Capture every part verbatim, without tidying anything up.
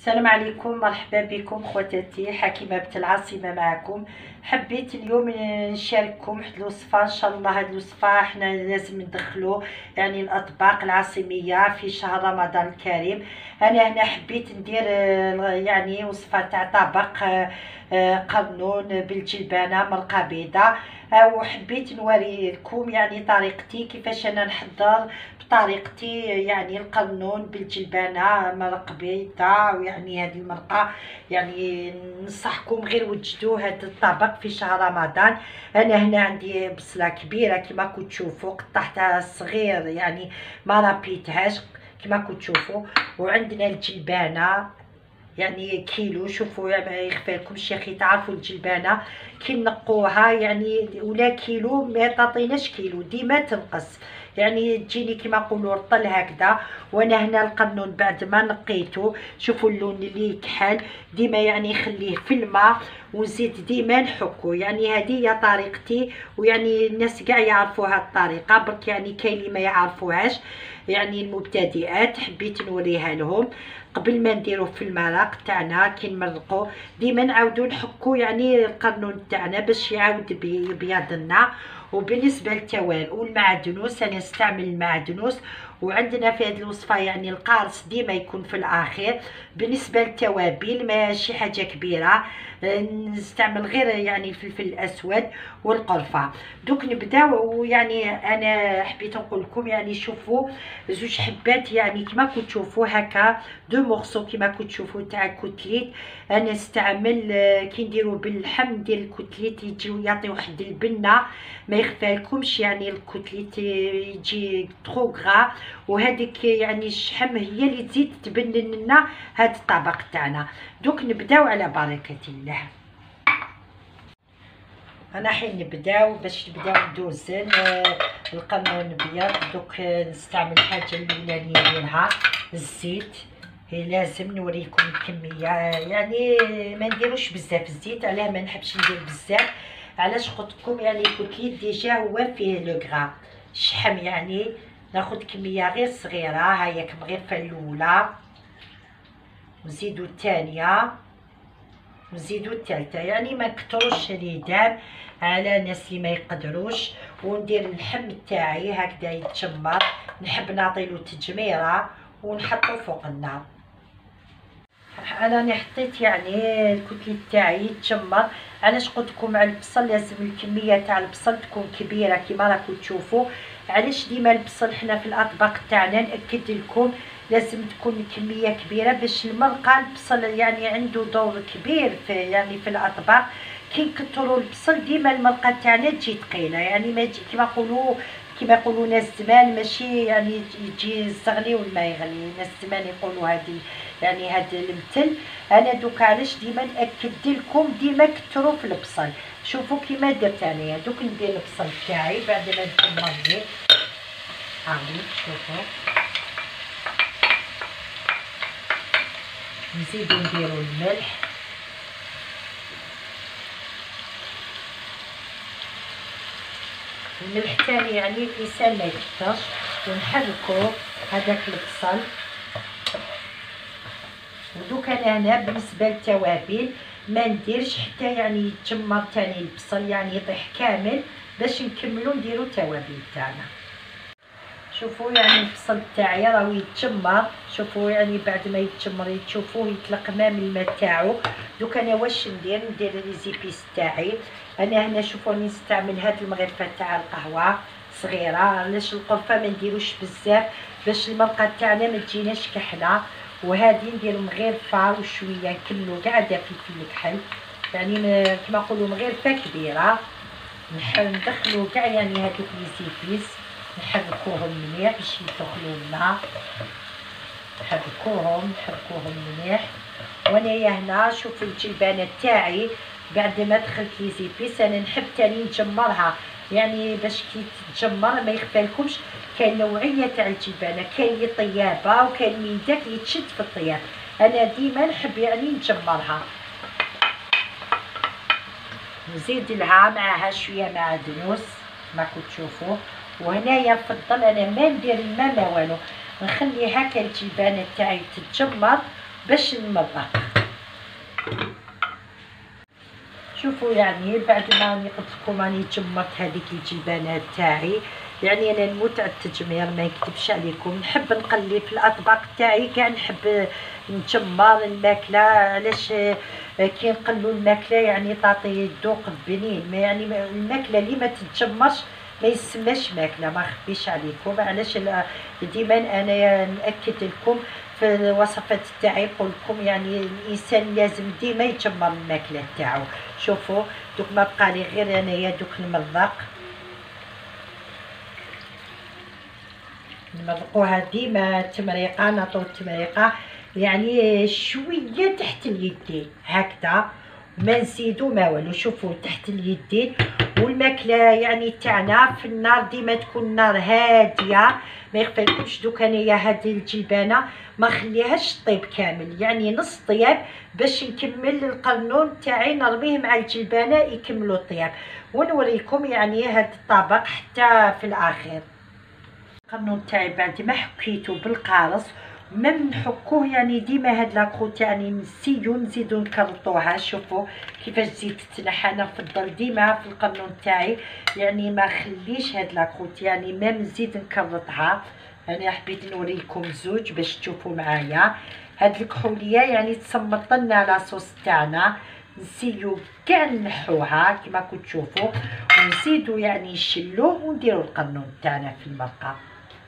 السلام عليكم، مرحبا بكم خواتاتي. حكيمه بنت العاصمه معكم. حبيت اليوم نشارككم واحد الوصفه. ان شاء الله هاد الوصفه حنا لازم ندخلو يعني الاطباق العاصميه في شهر رمضان الكريم. انا هنا حبيت ندير يعني وصفه تاع طبق قرنون بالجلبانه مرقه بيضاء، وحبيت نوري لكم يعني طريقتي كيفاش انا نحضر بطريقتي يعني القرنون بالجلبانه مرق بيضاء. ويعني هذه المرقه يعني ننصحكم غير وجدوا هذا الطبق في شهر رمضان. انا هنا عندي بصله كبيره كما راكم تشوفوا، قطعتها صغير يعني ما ربيتهاش كما راكم تشوفوا. وعندنا الجلبانه يعني كيلو. شوفوا ما يخفى لكمش يا اخي، تعرفوا الجلبانه كي نقوها يعني ولا كيلو ما تعطيناش كيلو، ديما تنقص يعني تجيني كيما نقولوا رطل هكذا. وانا هنا القرنون بعد ما نقيته شوفوا اللون اللي كحل، ديما يعني خليه في الماء ونزيد ديما نحكو. يعني هذه هي طريقتي، ويعني الناس كاع يعرفوا هاد الطريقه، برك يعني كاين اللي ما يعرفوهاش يعني المبتدئات. حبيت نوريها لهم قبل ما نديروه في المرق تاعنا. كي نمرقو ديما نعاودو نحكو يعني القرنون تاعنا باش يعاود يبيض لنا. وبالنسبه للتوابل والمعدنوس انا نستعمل المعدنوس، وعندنا في هذه الوصفه يعني القارص ديما يكون في الاخير. بالنسبه للتوابل ماشي حاجه كبيره، نستعمل غير يعني الفلفل الاسود والقرفه. دوك نبداو. يعني انا حبيت نقول لكم يعني شوفوا زوج حبات يعني كما كنتو تشوفوا هكا دو مورسو كما كنتو تشوفوا تاع كوتليت. انا نستعمل كي نديرو باللحم ندير الكوتليت يجيو يعطي واحد البنه ما يخفى لكمش، يعني الكوتليت يجي ترو غرا، وهذيك يعني الشحم هي اللي تزيد تبنن لنا هذا الطبق تاعنا. دوك نبداو على بركه الله. انا حين نبداو باش نبداو ندوزن القرنون الابيض. دوك نستعمل الحاجه الاولانيه ديالها الزيت. هي لازم نوريكم الكميه يعني ما نديروش بزاف الزيت، علاه ما نحبش ندير بزاف علاش قلت لكم يعني الكوتليت ديجا هو فيه لو غرا الشحم، يعني ناخذ كميه غير صغيره. هاهي كمغرفه الاولى نزيدو الثانيه نزيدو الثالثه، يعني ما نكثروش اليدان على الناس اللي ما يقدروش. وندير اللحم تاعي هكذا يتجمر، نحب نعطيلو تجميره ونحطو فوق النار. انا حطيت يعني الكوتليت تاعي يتجمر. علاش قلت لكم على البصل لازم الكميه تاع البصل تكون كبيره كيما راكم تشوفوا. علاش ديما البصل حنا في الاطباق تاعنا ناكد لكم لازم تكون الكميه كبيره باش المرقه. البصل يعني عنده دور كبير في يعني في الاطباق. كي نكثروا البصل ديما المرقه تاعنا تجي ثقيله، يعني ما تجي كيما نقولوا كما يقولوا ناس زمان ماشي يعني يجي الزغلي والما يغلي. ناس زمان يقولوا هذه يعني هذا المثل. انا دوك علاش ديما ناكد لكم ديما كثروا في البصل. شوفوا كيما درت انايا. دوك ندير البصل تاعي بعد ما نحمر زيت. هاهي شوفوا نزيدو نديرو الملح، الملح تاني يعني الانسان ما يكثرش. ونحركو هذاك البصل. ودوك انا هنا بالنسبه للتوابل ما نديرش حتى يعني يتجمر تاني البصل يعني يطيح كامل باش نكملو نديرو التوابل تاعنا. شوفوا يعني البصل تاعي راهو يتجمر. شوفوا يعني بعد ما يتجمر تشوفوه يطلق ماء من الماء تاعو. دوك انا واش ندير ندير لي زيبيس تاعي. انا هنا شوفوا نستعمل هاد المغرفه تاع القهوه صغيره. علاش القرفه ما نديروش بزاف باش المرقه تاعنا ما تجيناش كحله. وهذه ندير مغرفه وشويه نكملوا كاع فلفل الكحل، يعني كما نقولوا مغرفه كبيره. ندخلوا كاع يعني هذوك لي زيبيس نحركوهم مليح باش يدخلوا لنا. نحركوهم نحركوهم مليح. وانايا هنا شوفوا الجلبانه تاعي بعد ما دخلت لي زيبيس انا نحب تاني نجمرها، يعني باش كي تتجمر ما يخفالكمش. كاين نوعيه تاع الجلبانه، كاين اللي طيابه وكاين من داك اللي تشد في الطياب. انا ديما نحب يعني نجمرها. نزيد لها معها شويه معدنوس ما كنت تشوفوا. وهنايا نفضل انا ما ندير الماء ما والو، نخلي هكا الجلبانه تاعي تتجمر باش نمضغ. شوفوا يعني بعد ما راني قلت لكم راني جمرت هذيك الجبانه تاعي، يعني انا نموت على التجمير ما نكذبش عليكم، نحب نقلي في الاطباق تاعي كاع، نحب نجمر الماكله. علاش كي نقلوا الماكله يعني تعطي ذوق بنين، ما يعني الماكله اللي ما تتجمرش ما يسماش ماكله، ما نخبيش عليكم. علاش ديما انا ناكد لكم في الوصفات تاعي، نقول لكم يعني الانسان لازم ديما يجمر الماكله تاعو. شوفوا دوك ما بقى لي غير انايا دوك نمضق، نمضقوها ديما تمريقه، نعطيو التمريقه يعني شويه تحت اليدين هكذا، ما نزيدو ما والو. شوفوا تحت اليدين، والماكله يعني تاعنا في النار ديما تكون النار هاديه، ما يخفالكمش. دوك انايا هاد الجلبانه ما خليهاش طيب كامل، يعني نص طياب باش نكمل القرنون تاعي نرميه مع الجلبانه يكملوا الطياب، ونوريكم يعني هاد الطبق حتى في الاخير. القرنون تاعي بعد ما حكيته بالقارص ما نحكوه يعني ديما هاد لاكروت يعني نسيو نزيدو نكرطوها. شوفوا كيفاش زيد تنحى، انا نفضل ديما في القرنون تاعي يعني ما خليش هاد لاكروت يعني ما نزيد نكرطها. انا حبيت نوريكم زوج باش تشوفوا معايا. هاد الكحوليه يعني تصمت لنا لاصوص تاعنا، نسيو كاع نحوها كما كنتو تشوفوا، ونزيدو يعني نشلوه ونديرو القرنون تاعنا في المرقه.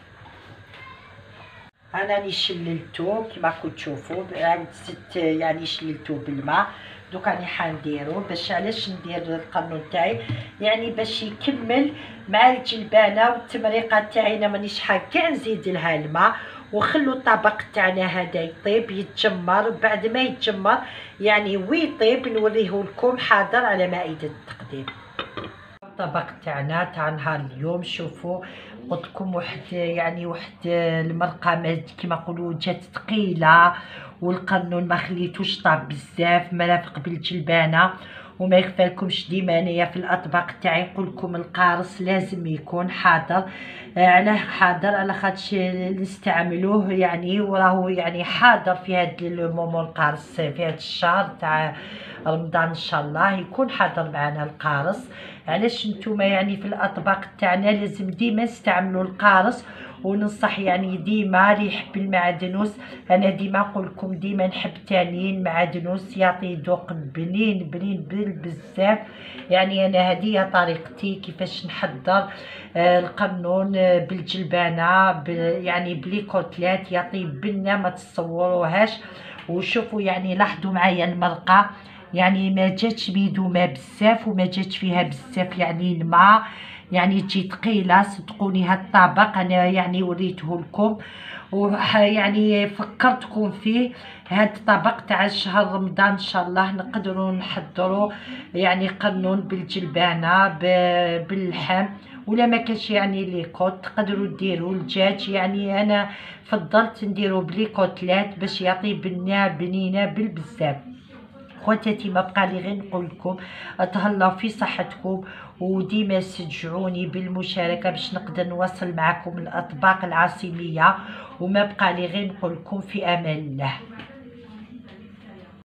انا راني شللتو كما كنتو تشوفوا، عاد زدت يعني شللتو بالماء. دوك راني حنديرو باش علاش ندير القرنون تاعي يعني باش يكمل مع الجلبانه والتمريقه تاعي. انا مانيش حا كاع نزيد لها الماء، وخلو الطبق تاعنا هذا يطيب يتجمر. بعد ما يتجمر يعني ويطيب نوريه لكم حاضر على مائده التقديم. الطبق تاعنا تاع نهار اليوم، شوفوا قلت لكم واحد يعني واحد المرقه كيما نقولوا جات ثقيله، والقرنون ما خليتوش طاب بزاف، مرافق بالجلبانه. وما يخفالكمش ديما انايا في الاطباق تاعي نقول لكم القارص لازم يكون حاضر. علاه حاضر؟ على خاطش نستعملوه يعني وراهو يعني حاضر في هذا المومون القارص في هذا الشهر تاع رمضان ان شاء الله يكون حاضر معنا القارص. علاش نتوما يعني في الاطباق تاعنا لازم ديما نستعملوا القارص، وننصح يعني ديما اللي يحب المعدنوس. انا ديما نقول لكم ديما نحب تاني المعدنوس، يعطي ذوق بنين بنين بزاف. يعني انا هذه طريقتي كيفاش نحضر آه القرنون آه بالجلبانه ب يعني بلي كوتلات، يعطي بنه ما تصوروهاش. وشوفوا يعني لاحظوا معايا المرقه يعني ما جاتش ميدومه بزاف وما جاتش فيها بزاف يعني الماء، يعني تجي ثقيله. صدقوني هاد الطبق انا يعني وريته لكم ويعني فكرتكم فيه. هاد الطبق تاع شهر رمضان ان شاء الله نقدروا نحضروا يعني قرنون بالجلبانه باللحم، ولا ما كانش يعني لي كوت تقدروا ديروا الدجاج. يعني انا فضلت نديرو بلي كوتلات باش يعطي بنه بنينه بالبزاف. خواتاتي ما بقى لي غير نقول لكم تهلاو في صحتكم، وديما تشجعوني بالمشاركه باش نقدر نواصل معكم الاطباق العاصميه. وما بقى لي غير نقول لكم في امان الله.